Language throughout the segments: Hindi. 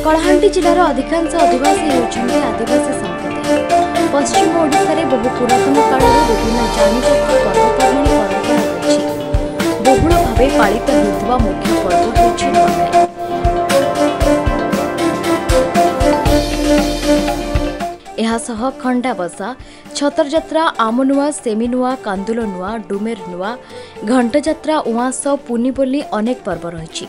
कलाहांडी जिलार अधिकांश आदिवासी होउछन्ते आदिवासी संप्रदाय। पश्चिम ओडिशा रे बहु पुरातन काल विभिन्न जानिजातीय पर्वपर्वाणी पालन कराଯାଇଛି। बहुल भावे पालित हेउଥିବା मुख्य पर्व होउछि नुआखाई। एहासह खंडा बसा, छतर जात्रा, आमनुआ, सेमिनुआ, कांदुल नुआ, डुमेर नुआ, घंट जात्रा, उआस, पुनी बोली अनेक पर्व रही।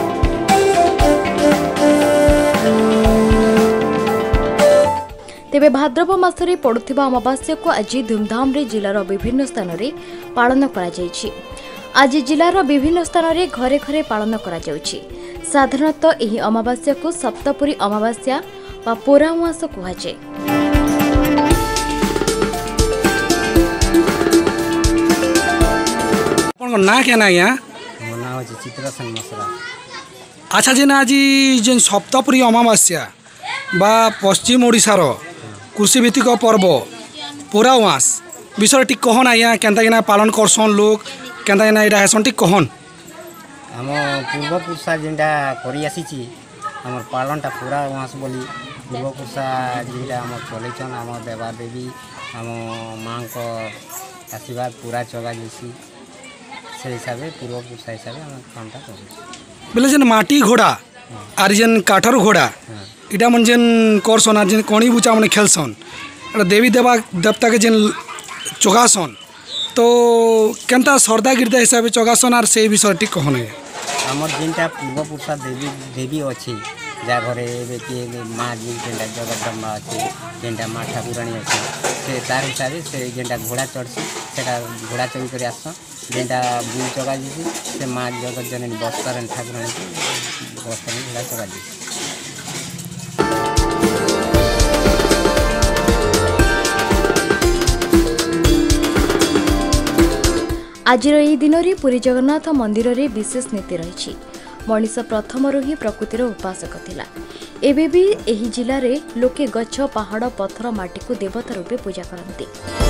तेबे भाद्रव मासरे पड़ुथिबा अमावास्या को आज धूमधाम रे जिलार विभिन्न स्थान रे पालन करा जायछि। आज जिलार विभिन्न स्थान रे घरे घरे पालन करा जाउछि। साधारणतः एही अमावास्या को सप्तपुरी अमावास्या वा पोरा उआस कुहाजे। ना क्या ना यहाँ मना हो चित्रसन मसरा। अच्छा जेन आज जेन सप्तपुरी अमावास्या बा पश्चिम ओडिशार कृषि भित्तिक पर्व पूरा उआस विषय टी कहन आया केनता केना पालन करसन लोग केनता केना एटा हेसन टी कहन। आम पूर्वपुरुषा जेनटा करि आसीची हमर पालनटा पूरा उआस बोली पूर्वपुरुषा जेनटा हम चलैछन हम देवा देवी हम माँ को आशीर्वाद पूरा चला जैसी से हिसाब से पूर्वपुरुषा हिसाब से हम कामटा कर बोले जेन माटी घोड़ा आर जेन काठर घोड़ा इटा मन जेन करसन आर जेन कणी बुचा मन खेलसन एटा देवी देवा देवता के जेन चगासन तो केनता श्रद्धा गिरदा हिसाब से चगासन आर से विषय टी कहन हमर जेनटा पूर्वपुरुषा देवी देवी अछि जा घरे बेटी माँ जेनटा जगदम्बा अछि जेनटा माँ ठाकुराणी अछि से तार हिसाब से जेनटा घोड़ा चढ़सी सेटा घोड़ा चढ़ी कर आस जेनटा बुल चगा जी से माँ जगत जननी बस्तर ठाकुराणी बस्तर घोड़ा चगा जी। आज दिन रे पुरी जगन्नाथ मंदिर रे विशेष नीति रही। मनीष प्रथम ही प्रकृतिर उपासक थिला। एबे भी एही जिला रे लोके गछ पहाड़ पत्थर माटी को देवता रूपे पूजा करती।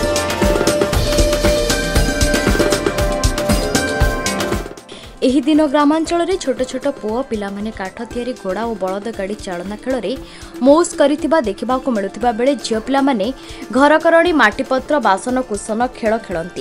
एही दिन ग्रामांचल रे छोट छोट पुओ पिला माने काठ थियारी घोड़ा और बलद गाड़ी चालना खेल रे मौज करिथिबा देखिबा को मिलुथिबा बेले झियो पिला माने घर करणी माटीपत्र बासन कुसन खेल खेलंती।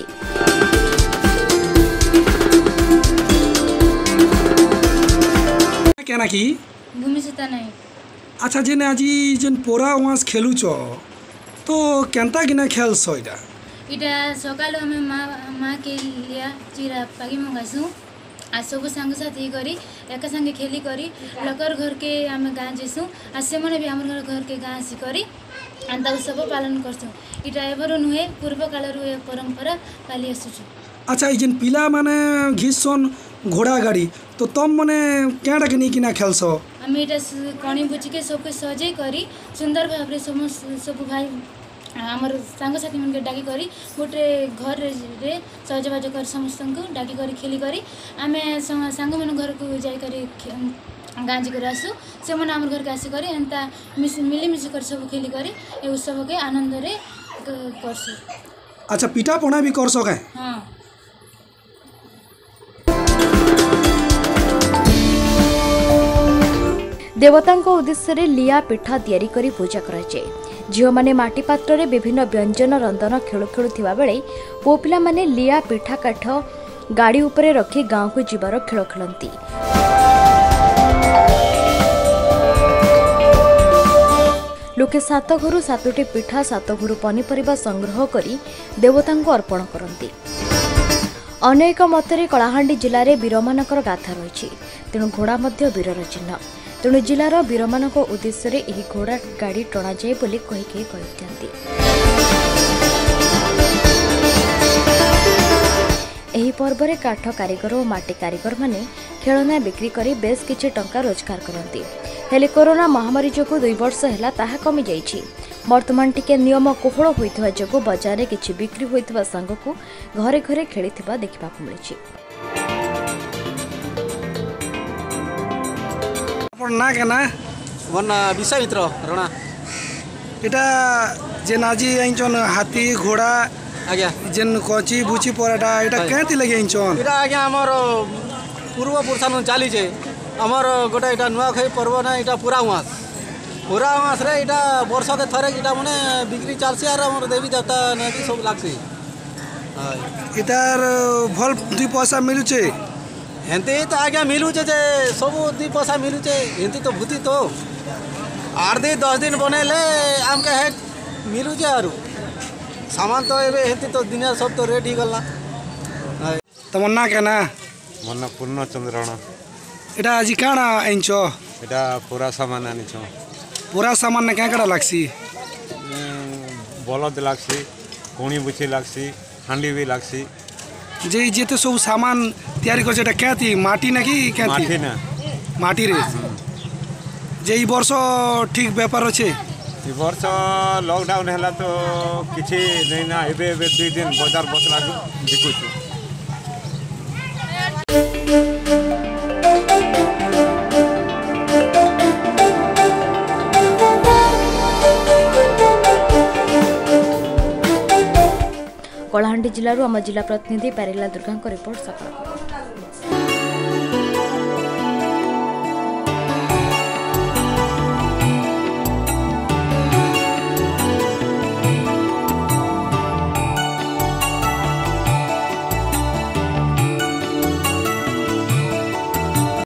क्या ना कि भूमि सीता नहीं। अच्छा जेन आज जेन पोरा उआस खेलुच तो केनता किना खेलस इटा इटा सकाल हमें माँ के लिया चिरा पागी मंगासु आ सब सांग साथी करी एक संगे खेली करी लकर घर के आम गाँ जेसु आ से मने भी हमर घर के गाँ आसी करी अंता सब पालन करसु। इटा एबर नुहे पूर्व काल रु परंपरा पाली आसुछु। अच्छा जेन पिला माने घिसन घोड़ा गाड़ी तो तम माने केडा के निकिना खेलस आम इटा कणी बुची के सबके सजे करी सुंदर भाव रे सब भाई आमर सांग साथी मन के डाकी करी गोटे घर रे सजबाज कर समस्त को डाकी करी खेली करी आमे सांग मन घर को जाई करी गांजी कर आसु से मन आमर घर के आसी करी एंता मिली मिसी कर सब खेली करी ए उत्सव के आनंद रे करसु। अच्छा पिठा पना भी कर सके। हां देवतांको उद्देश्य रे लिया पिठा तैयारी करी पूजा कराए। झियो माने माटी पात्र रे विभिन्न व्यंजन रंधन खेल खेलुथिबा बेले पो पिला माने लिया पिठा काठ गाड़ी उपरे रखी गाँव को जीवार खेल खेलंती। लोके 7 घरु 7टी पिठा 7 घरु पनीपरिबा संग्रह करी देवतांको अर्पण करंती। अनेक मतरे कलाहांडी जिले में वीरमानकर गाथा रही तेणु घोड़ा मध्य वीरर चिन्ह तेणु जिलार वीरमानक उद्देश्य रे एही घोड़ा गाड़ी टणा जाए बोली कहिके कहिथांती। एही पर्व रे काठ कारीगर और माटी कारीगर माने खेलना बिक्री करी बेस किछि टंका रोजगार करंती। हेले कोरोना महामारी जोगु 2 वर्ष हैला ताहा कमी जाइछि। वर्तमान टिके नियम कोहଳ होइथवा जोगु बाजार रे किछि बिक्री होइथवा संग को घरे घरे खेलिथवा देखिबा को मिलिछि। ना के ना वन विश्वामित्र रणा एटा जेन आज आइचन हाथी घोड़ा आज्ञा जेन कची बुची पराटा एटा केति लगे आइचन एटा आज्ञा हमर पूर्व पुरुषानु चली छे आमर गोटे यहाँ नुआखाई पर्व ना यहाँ पूरा मास रे यहाँ वर्ष के थरे यहाँ मैंने बिक्री चलसी आर आम देवी देवता नहीं सब लगसी इतार भल 2 पैसा मिलुचे हेंती तो आज्ञा मिलुचे जे सब 2 पैसा मिलुचे हेंती तो भूति तो 8 दिन 10 दिन बनैले आमके हे मिलुचे आरु सामान तो एबे हेंती तो दिन सब तो रेट ही गला तमर ना के ना मन पूर्ण चंद्रण এটা আজি কাଣା আইনছ এটা पूरा सामान आनिछ पूरा सामान ना क्या कड़ा लागसी बलद लागसी कोणी बुची लागसी हांडी भी लागसी जे जेते सब सामान तैयारी करछ এটা क्याथी माटी ना कि क्याथी माटी ना माटी रे जे ई वर्ष ठीक व्यापार अछि ई वर्ष लॉकडाउन हैला तो किछि नै ना एबे 2 दिन बाजार बसला देखुछु कलाहांडी जिल्लारू आम जिला प्रतिनिधि प्यारेला दुर्गा रिपोर्ट सकाळ।